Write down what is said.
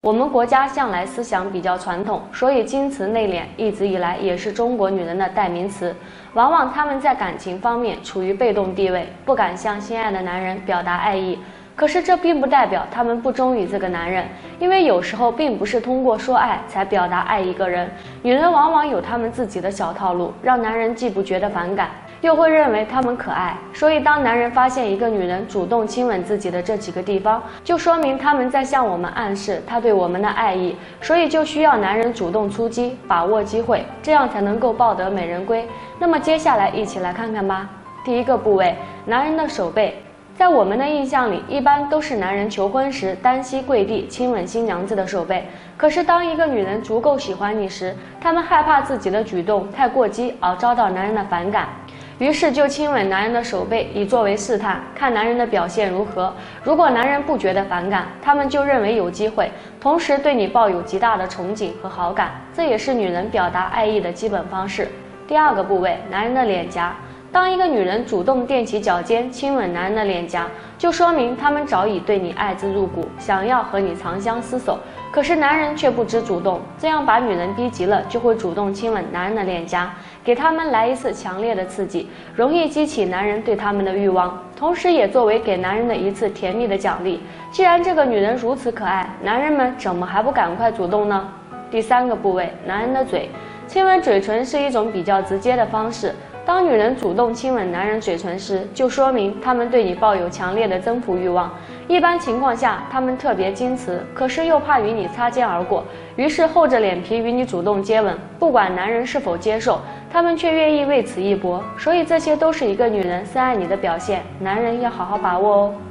我们国家向来思想比较传统，所以矜持内敛一直以来也是中国女人的代名词。往往她们在感情方面处于被动地位，不敢向心爱的男人表达爱意。可是这并不代表她们不忠于这个男人，因为有时候并不是通过说爱才表达爱一个人。女人往往有她们自己的小套路，让男人既不觉得反感，又会认为她们可爱。所以当男人发现一个女人主动亲吻自己的这几个地方，就说明他们在向我们暗示他对我们的爱意，所以就需要男人主动出击，把握机会，这样才能够抱得美人归。那么接下来一起来看看吧。第一个部位，男人的手背。在我们的印象里，一般都是男人求婚时单膝跪地亲吻新娘子的手背。可是当一个女人足够喜欢你时，她们害怕自己的举动太过激而遭到男人的反感，于是就亲吻男人的手背，以作为试探，看男人的表现如何。如果男人不觉得反感，他们就认为有机会，同时对你抱有极大的憧憬和好感，这也是女人表达爱意的基本方式。第二个部位，男人的脸颊。当一个女人主动踮起脚尖亲吻男人的脸颊，就说明他们早已对你爱之入骨，想要和你长相厮守。可是男人却不知主动，这样把女人逼急了，就会主动亲吻男人的脸颊，给他们来一次强烈的刺激，容易激起男人对他们的欲望，同时也作为给男人的一次甜蜜的奖励。既然这个女人如此可爱，男人们怎么还不赶快主动呢？第三个部位，男人的嘴。亲吻嘴唇是一种比较直接的方式。当女人主动亲吻男人嘴唇时，就说明她们对你抱有强烈的征服欲望。一般情况下，她们特别矜持，可是又怕与你擦肩而过，于是厚着脸皮与你主动接吻。不管男人是否接受，她们却愿意为此一搏。所以这些都是一个女人深爱你的表现，男人要好好把握哦。